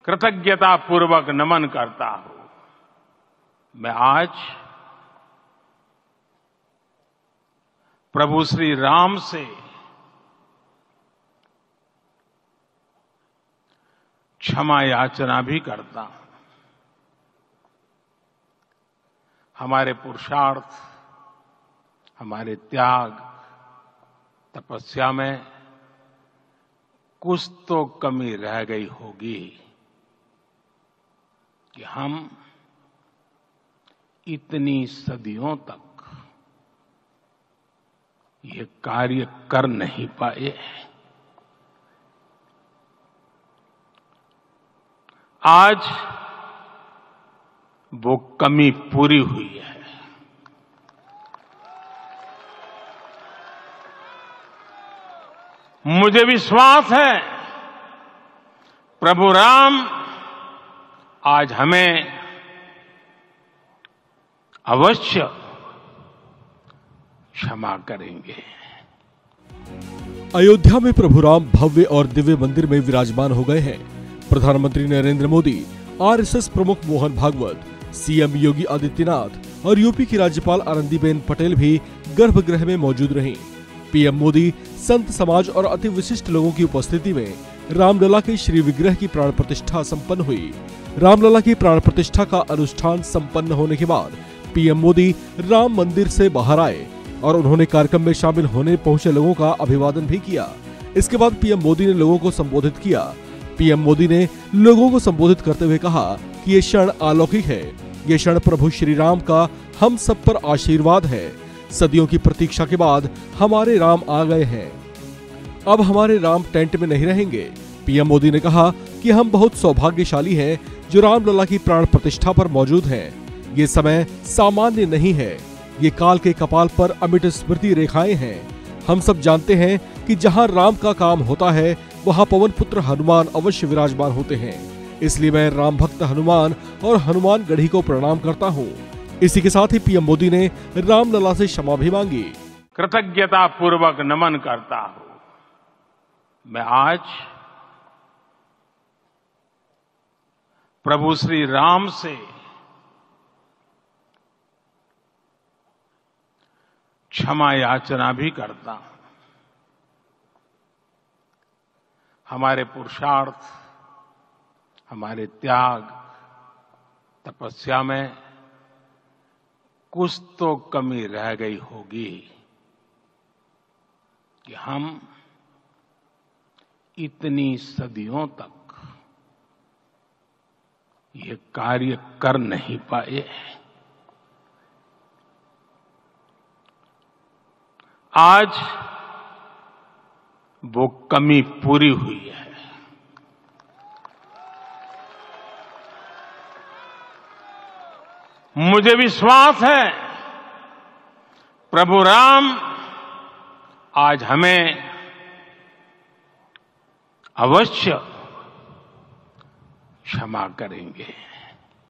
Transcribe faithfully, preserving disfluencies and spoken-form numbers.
कृतज्ञता पूर्वक नमन करता हूं। मैं आज प्रभु श्री राम से क्षमा याचना भी करता हूं। हमारे पुरुषार्थ, हमारे त्याग, तपस्या में कुछ तो कमी रह गई होगी कि हम इतनी सदियों तक ये कार्य कर नहीं पाए। आज वो कमी पूरी हुई है। मुझे विश्वास है प्रभु राम आज हमें अवश्य क्षमा करेंगे। अयोध्या में प्रभु राम भव्य और दिव्य मंदिर में विराजमान हो गए हैं। प्रधानमंत्री नरेंद्र मोदी, आरएसएस प्रमुख मोहन भागवत, सीएम योगी आदित्यनाथ और यूपी की राज्यपाल आनंदीबेन पटेल भी गर्भगृह में मौजूद रहीं। पीएम मोदी संत समाज और अति विशिष्ट लोगों की उपस्थिति में रामलला के श्री विग्रह की प्राण प्रतिष्ठा संपन्न हुई। रामलला की प्राण प्रतिष्ठा का अनुष्ठान संपन्न होने के बाद पीएम मोदी राम मंदिर से बाहर आए और उन्होंने कार्यक्रम में शामिल होने पहुंचे लोगों का अभिवादन भी किया। इसके बाद पीएम मोदी ने लोगों को संबोधित किया। पीएम मोदी ने लोगों को संबोधित करते हुए कहा कि ये क्षण अलौकिक है। ये क्षण प्रभु श्री राम का हम सब पर आशीर्वाद है। सदियों की प्रतीक्षा के बाद हमारे राम आ गए हैं। अब हमारे राम टेंट में नहीं रहेंगे। पीएम मोदी ने कहा कि हम बहुत सौभाग्यशाली हैं जो रामलला की प्राण प्रतिष्ठा पर मौजूद हैं। ये समय सामान्य नहीं है। ये काल के कपाल पर अमिट स्मृति रेखाएं हैं। हम सब जानते हैं कि जहां राम का काम होता है वहां पवन पुत्र हनुमान अवश्य विराजमान होते हैं। इसलिए मैं राम भक्त हनुमान और हनुमान गढ़ी को प्रणाम करता हूं। इसी के साथ ही पीएम मोदी ने रामलला से क्षमा भी मांगी। कृतज्ञता पूर्वक नमन करता हूं। मैं आज प्रभु श्री राम से क्षमा याचना भी करता हूं। हमारे पुरुषार्थ, हमारे त्याग, तपस्या में कुछ तो कमी रह गई होगी कि हम इतनी सदियों तक ये कार्य कर नहीं पाए। आज वो कमी पूरी हुई है। मुझे विश्वास है प्रभु राम आज हमें अवश्य क्षमा करेंगे।